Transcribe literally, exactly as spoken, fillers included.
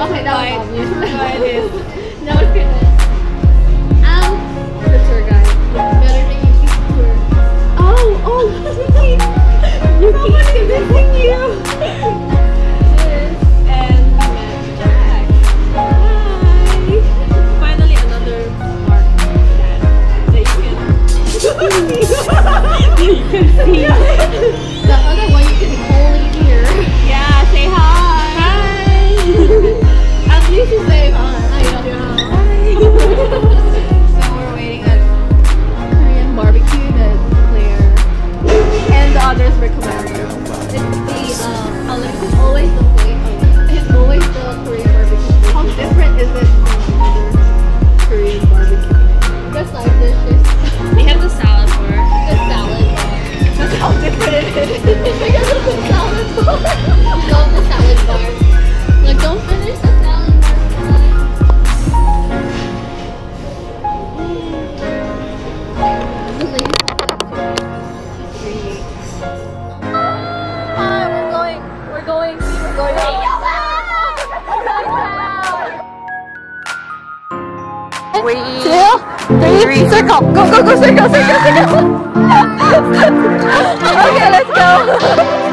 Okay, that was obvious. No, it is. No, it's goodness. Um, the tour guide. Better than Yuki's tour. Oh, oh, Yuki! Yuki's missing you! And we met Jack. Hi! Finally, another mark that, that you can you can see. The other one you can only hear. Yeah, say hi! Hi! At least you say hi. I don't know. So we're waiting at Korean barbecue that Claire and the others recommend. It's the um, it's always the place. It's always the Korean barbecue. How different is it from other Korean barbecue? The side dishes. They have the salad bar. The salad bar. That's how different it is. Because of the salad bar. Love the salad bar. Like, don't finish the salad bar. Hi, we're going. We're going. We're going. Three, Two, three, three. circle. Go, go, go, circle, circle, circle. Okay, let's go.